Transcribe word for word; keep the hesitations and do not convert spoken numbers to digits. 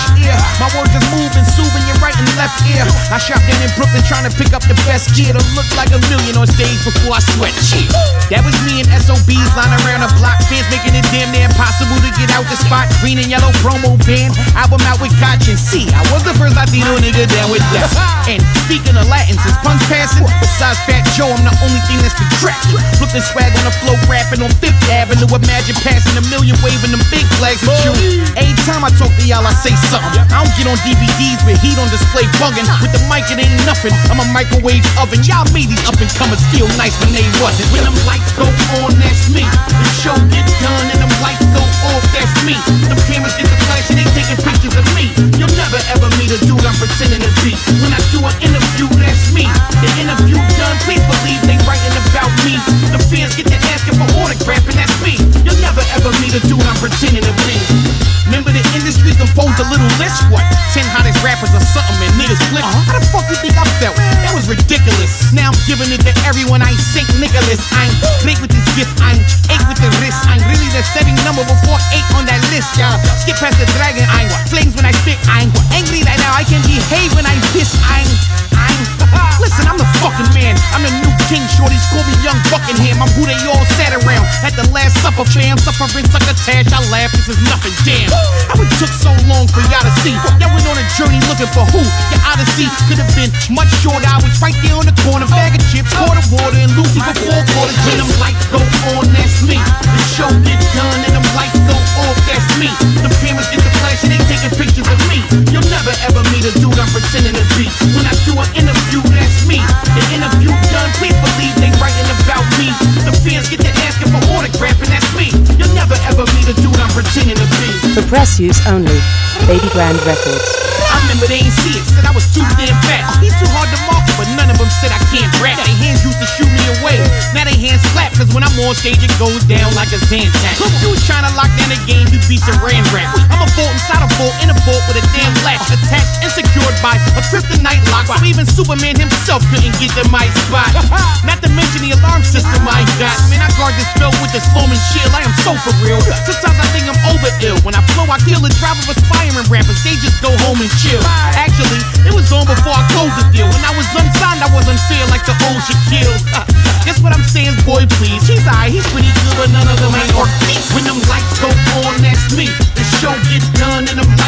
fresh air. My words is moving, soothing your right and left ear. I shop down in Brooklyn trying to pick up the best gear to look like a million on stage before I sweat shit. That was me and S O Bs lying around the block, fans making it damn near impossible to get out the spot. Green and yellow promo band, album out with Koch and C. I was the first Latino nigga down with that. And speaking of Latin, since punks passing, besides Fat Joe, I'm the only thing that's contracted. Brooklyn swag on the flow, rapping on Fifth Avenue. Imagine passing a million, waving them big flags at you. Every time I talk to y'all, I say something. I don't get on D V Ds with heat on display bugging. With the mic, it ain't nothing. I'm a microwave oven. Y'all made these up and comers feel nice when they wasn't. When them lights go on, that's me. The show get done and them lights go off, that's me. Them cameras get the flash and they taking pictures of me. You'll never ever meet a dude I'm pretending to be. When I do an interview, that's me. The interview done, please believe they writing about me. The fans get to asking for autograph and that's me. You'll never ever meet a dude I'm pretending to be. Remember the industry composed a little list? What? Ten hottest rappers or something and niggas flip. Uh-huh. How the fuck you think I felt? That was ridiculous. Now I'm giving it to everyone. I ain't Saint Nicholas. I ain't big with this gift. I ain't eight with the wrist. I ain't really the setting number before eight on that list, y'all. Skip past the dragon. I ain't flames when I spit. I ain't angry right now. I can behave when I piss. I ain't. I ain't. Listen, I'm the fucking man. I'm the new king. Shorties call me Young Buckingham. I'm who they all sat around at the last supper. Fam, suffering succotash. I laugh. This is nothing. Damn. How it took so long for y'all to see? Y'all went on a journey looking for who? Your odyssey could have been much shorter. I was right there on the corner, bag of chips, quarter water, and Lucy before quarters. When them lights go on, that's me. The show get done and them lights go off, that's me. The cameras get the flash and they taking pictures of me. You'll never ever meet a dude I'm pretending to be. When I do an interview, that's me. The interview done, please believe they writing about me. The fans get to asking for autograph and that's me. You'll never ever meet a dude I'm pretending to be. For press use only, Baby Grand Records. I remember they ain't see it, said I was too damn fat. He's too hard to market, but none of them said I can't rap. Their hands used to shoot me away, now they hands clap, cause when I'm on stage it goes down like a Zantac. Look, you was trying to lock down the game, you be saran wrap. I'm a vault inside a vault, in a vault with a damn latch. Attached and secured by a kryptonite lock, so even Superman himself couldn't get to my spot. Not to mention the alarm system I got. Man, I guard this spell with the Sloman shield, I am so for real. Sometimes I think I'm over ill. When I flow, I kill the drive of aspiring rappers, they just go home and chill. Actually, it was on before I closed the deal. When I was unsigned, I wasn't fair like the old Shaquille. Guess what I'm saying, boy, please. He's alright, he's pretty good, but none of them ain't Ortiz. When them lights go on, that's me. The show gets done and them